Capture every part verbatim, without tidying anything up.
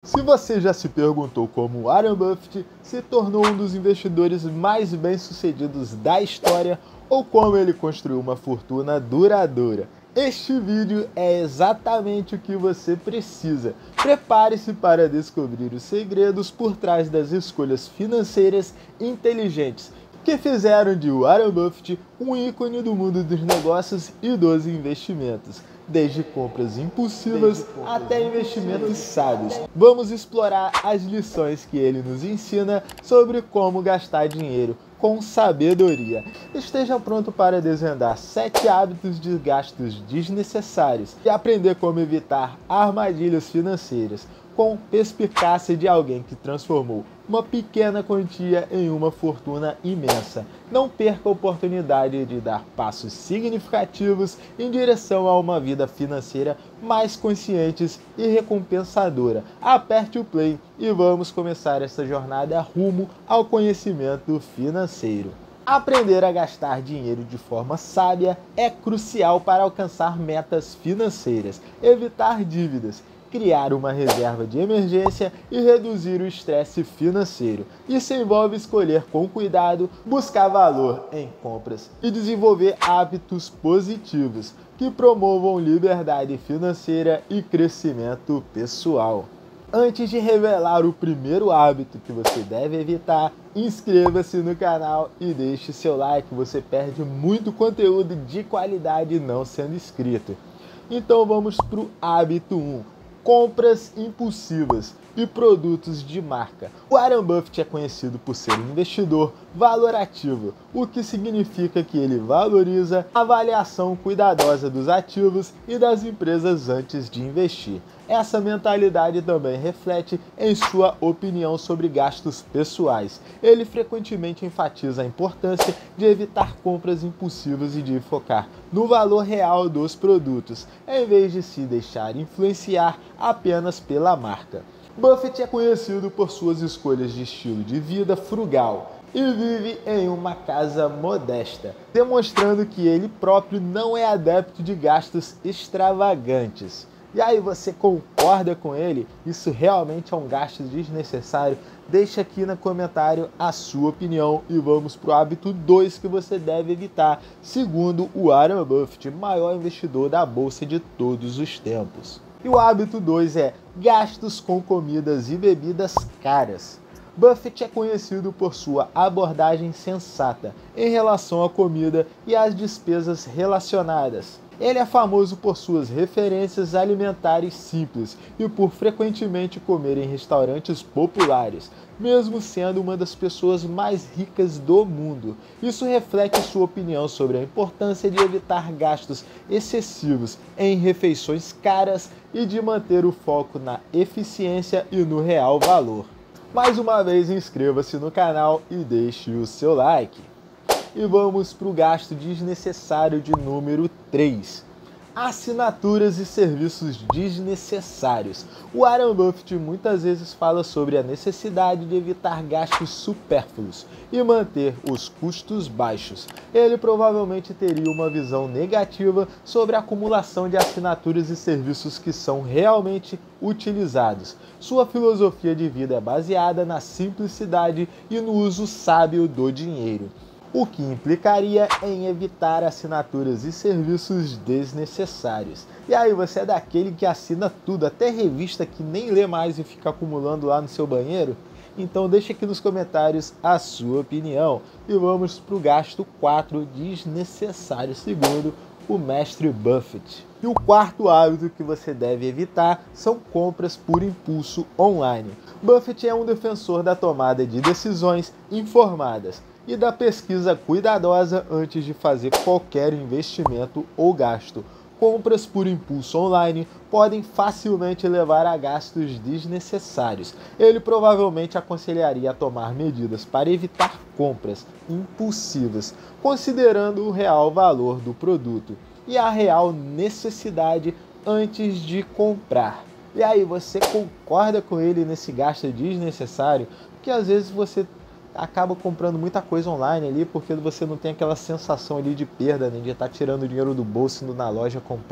Se você já se perguntou como Warren Buffett se tornou um dos investidores mais bem-sucedidos da história ou como ele construiu uma fortuna duradoura, este vídeo é exatamente o que você precisa. Prepare-se para descobrir os segredos por trás das escolhas financeiras inteligentes que fizeram de Warren Buffett um ícone do mundo dos negócios e dos investimentos, desde compras impulsivas desde compras até investimentos sábios. Vamos explorar as lições que ele nos ensina sobre como gastar dinheiro com sabedoria. Esteja pronto para desvendar sete hábitos de gastos desnecessários e aprender como evitar armadilhas financeiras com perspicácia de alguém que transformou uma pequena quantia em uma fortuna imensa. Não perca a oportunidade de dar passos significativos em direção a uma vida financeira mais consciente e recompensadora. Aperte o play e vamos começar essa jornada rumo ao conhecimento financeiro. Aprender a gastar dinheiro de forma sábia é crucial para alcançar metas financeiras, evitar dívidas, criar uma reserva de emergência e reduzir o estresse financeiro. Isso envolve escolher com cuidado, buscar valor em compras e desenvolver hábitos positivos que promovam liberdade financeira e crescimento pessoal. Antes de revelar o primeiro hábito que você deve evitar, inscreva-se no canal e deixe seu like, você perde muito conteúdo de qualidade não sendo inscrito. Então vamos para o hábito um. Compras impulsivas e produtos de marca. Warren Buffett é conhecido por ser um investidor valorativo, o que significa que ele valoriza a avaliação cuidadosa dos ativos e das empresas antes de investir. Essa mentalidade também reflete em sua opinião sobre gastos pessoais. Ele frequentemente enfatiza a importância de evitar compras impulsivas e de focar no valor real dos produtos, em vez de se deixar influenciar apenas pela marca. Buffett é conhecido por suas escolhas de estilo de vida frugal e vive em uma casa modesta, demonstrando que ele próprio não é adepto de gastos extravagantes. E aí, você concorda com ele? Isso realmente é um gasto desnecessário? Deixa aqui no comentário a sua opinião e vamos para o hábito dois que você deve evitar, segundo o Warren Buffett, maior investidor da bolsa de todos os tempos. E o hábito dois é gastos com comidas e bebidas caras. Buffett é conhecido por sua abordagem sensata em relação à comida e às despesas relacionadas. Ele é famoso por suas referências alimentares simples e por frequentemente comer em restaurantes populares, mesmo sendo uma das pessoas mais ricas do mundo. Isso reflete sua opinião sobre a importância de evitar gastos excessivos em refeições caras e de manter o foco na eficiência e no real valor. Mais uma vez, inscreva-se no canal e deixe o seu like. E vamos para o gasto desnecessário de número três. Assinaturas e serviços desnecessários. O Warren Buffett muitas vezes fala sobre a necessidade de evitar gastos supérfluos e manter os custos baixos. Ele provavelmente teria uma visão negativa sobre a acumulação de assinaturas e serviços que são realmente utilizados. Sua filosofia de vida é baseada na simplicidade e no uso sábio do dinheiro, o que implicaria em evitar assinaturas e serviços desnecessários. E aí, você é daquele que assina tudo, até revista que nem lê mais e fica acumulando lá no seu banheiro? Então deixa aqui nos comentários a sua opinião. E vamos para o gasto quatro desnecessário, segundo o mestre Buffett. E o quarto hábito que você deve evitar são compras por impulso online. Buffett é um defensor da tomada de decisões informadas e da pesquisa cuidadosa antes de fazer qualquer investimento ou gasto. Compras por impulso online podem facilmente levar a gastos desnecessários. Ele provavelmente aconselharia a tomar medidas para evitar compras impulsivas, considerando o real valor do produto e a real necessidade antes de comprar. E aí, você concorda com ele nesse gasto desnecessário? Porque às vezes você acaba comprando muita coisa online ali porque você não tem aquela sensação ali de perda, né, de estar tirando dinheiro do bolso indo na loja comprar.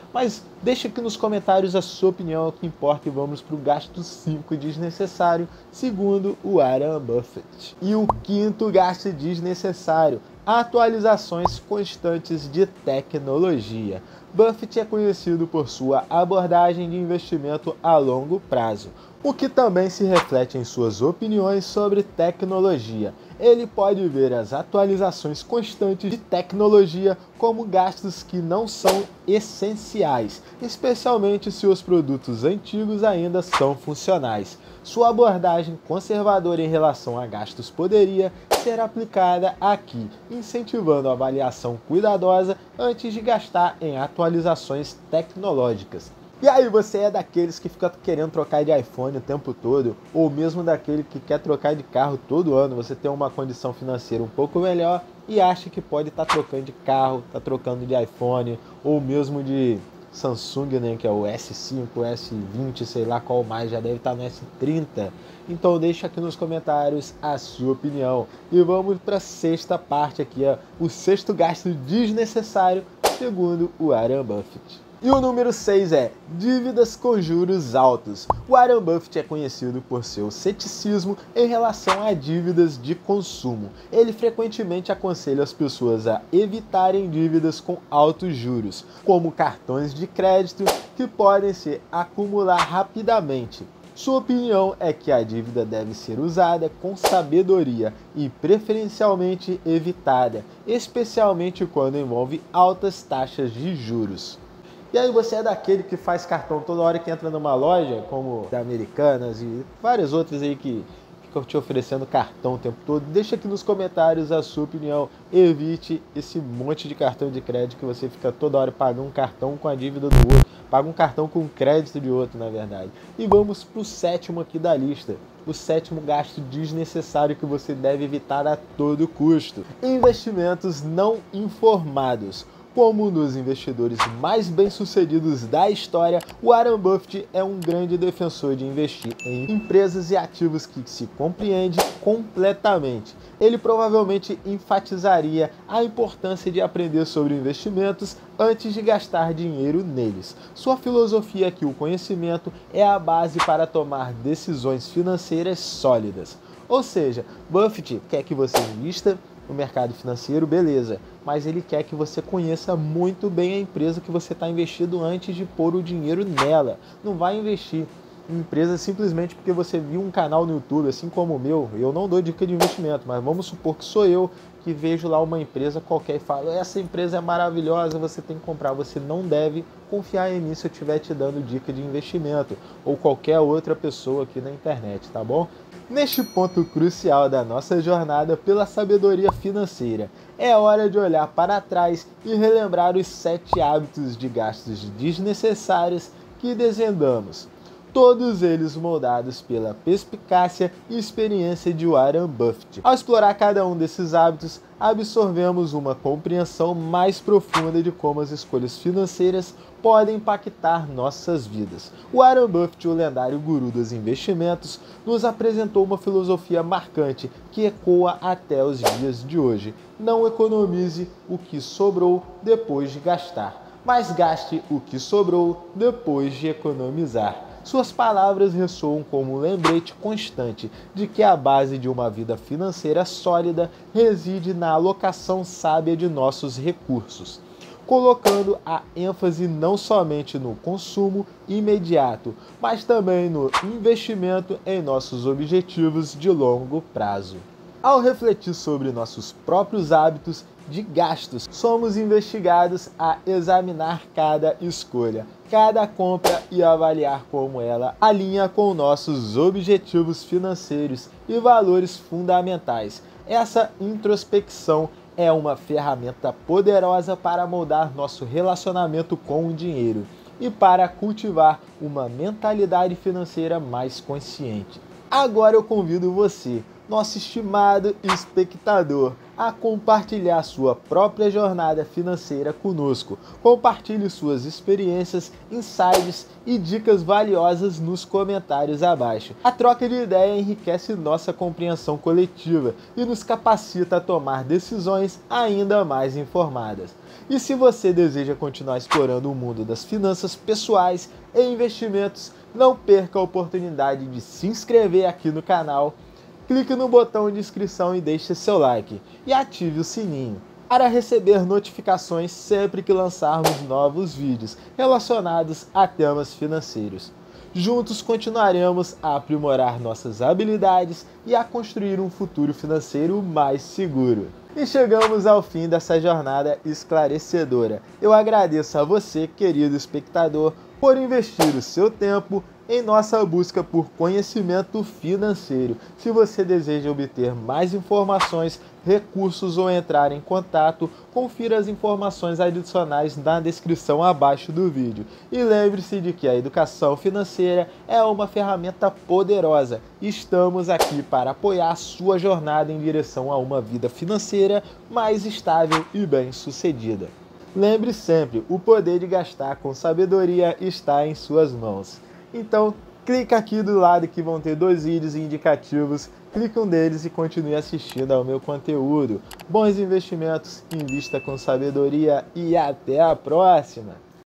Mas deixa aqui nos comentários a sua opinião, é o que importa, e vamos para o gasto cinco desnecessário, segundo o Warren Buffett. E o quinto gasto desnecessário: atualizações constantes de tecnologia. Buffett é conhecido por sua abordagem de investimento a longo prazo, o que também se reflete em suas opiniões sobre tecnologia. Ele pode ver as atualizações constantes de tecnologia como gastos que não são essenciais, especialmente se os produtos antigos ainda são funcionais. Sua abordagem conservadora em relação a gastos poderia ser aplicada aqui, incentivando a avaliação cuidadosa antes de gastar em atualizações tecnológicas. E aí, você é daqueles que fica querendo trocar de iPhone o tempo todo, ou mesmo daquele que quer trocar de carro todo ano? Você tem uma condição financeira um pouco melhor e acha que pode estar tá trocando de carro, tá trocando de iPhone, ou mesmo de Samsung, né, que é o S cinco, S vinte, sei lá qual mais, já deve estar no S trinta. Então deixa aqui nos comentários a sua opinião. E vamos para a sexta parte aqui, ó, o sexto gasto desnecessário, segundo o Warren Buffett. E o número seis é dívidas com juros altos. O Warren Buffett é conhecido por seu ceticismo em relação a dívidas de consumo. Ele frequentemente aconselha as pessoas a evitarem dívidas com altos juros, como cartões de crédito que podem se acumular rapidamente. Sua opinião é que a dívida deve ser usada com sabedoria e preferencialmente evitada, especialmente quando envolve altas taxas de juros. E aí, você é daquele que faz cartão toda hora que entra numa loja, como da Americanas e várias outras aí que ficam te oferecendo cartão o tempo todo? Deixa aqui nos comentários a sua opinião. Evite esse monte de cartão de crédito que você fica toda hora pagando um cartão com a dívida do outro, paga um cartão com crédito de outro, na verdade. E vamos para o sétimo aqui da lista. O sétimo gasto desnecessário que você deve evitar a todo custo: investimentos não informados. Como um dos investidores mais bem-sucedidos da história, Warren Buffett é um grande defensor de investir em empresas e ativos que se compreende completamente. Ele provavelmente enfatizaria a importância de aprender sobre investimentos antes de gastar dinheiro neles. Sua filosofia é que o conhecimento é a base para tomar decisões financeiras sólidas. Ou seja, Buffett quer que você invista no mercado financeiro, beleza, mas ele quer que você conheça muito bem a empresa que você está investindo antes de pôr o dinheiro nela. Não vai investir em empresa simplesmente porque você viu um canal no YouTube, assim como o meu. Eu não dou dica de investimento, mas vamos supor que sou eu que vejo lá uma empresa qualquer e falo: essa empresa é maravilhosa, você tem que comprar. Você não deve confiar em mim se eu estiver te dando dica de investimento, ou qualquer outra pessoa aqui na internet, tá bom? Neste ponto crucial da nossa jornada pela sabedoria financeira, é hora de olhar para trás e relembrar os sete hábitos de gastos desnecessários que desvendamos, todos eles moldados pela perspicácia e experiência de Warren Buffett. Ao explorar cada um desses hábitos, absorvemos uma compreensão mais profunda de como as escolhas financeiras podem impactar nossas vidas. Warren Buffett, o lendário guru dos investimentos, nos apresentou uma filosofia marcante que ecoa até os dias de hoje: não economize o que sobrou depois de gastar, mas gaste o que sobrou depois de economizar. Suas palavras ressoam como um lembrete constante de que a base de uma vida financeira sólida reside na alocação sábia de nossos recursos, colocando a ênfase não somente no consumo imediato, mas também no investimento em nossos objetivos de longo prazo. Ao refletir sobre nossos próprios hábitos de gastos, somos investigados a examinar cada escolha, cada compra e avaliar como ela alinha com nossos objetivos financeiros e valores fundamentais. Essa introspecção é uma ferramenta poderosa para moldar nosso relacionamento com o dinheiro e para cultivar uma mentalidade financeira mais consciente. Agora eu convido você, nosso estimado espectador, a compartilhar sua própria jornada financeira conosco. Compartilhe suas experiências, insights e dicas valiosas nos comentários abaixo. A troca de ideia enriquece nossa compreensão coletiva e nos capacita a tomar decisões ainda mais informadas. E se você deseja continuar explorando o mundo das finanças pessoais e investimentos, não perca a oportunidade de se inscrever aqui no canal. Clique no botão de inscrição e deixe seu like e ative o sininho para receber notificações sempre que lançarmos novos vídeos relacionados a temas financeiros. Juntos continuaremos a aprimorar nossas habilidades e a construir um futuro financeiro mais seguro. E chegamos ao fim dessa jornada esclarecedora. Eu agradeço a você, querido espectador, por investir o seu tempo em nossa busca por conhecimento financeiro. Se você deseja obter mais informações, recursos ou entrar em contato, confira as informações adicionais na descrição abaixo do vídeo. E lembre-se de que a educação financeira é uma ferramenta poderosa. Estamos aqui para apoiar a sua jornada em direção a uma vida financeira mais estável e bem-sucedida. Lembre sempre, o poder de gastar com sabedoria está em suas mãos. Então, clica aqui do lado que vão ter dois vídeos indicativos, clique um deles e continue assistindo ao meu conteúdo. Bons investimentos, invista com sabedoria e até a próxima!